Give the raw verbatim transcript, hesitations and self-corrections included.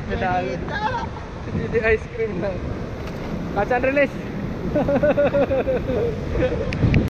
pedal. Jadi ice cream lang. Catch and release.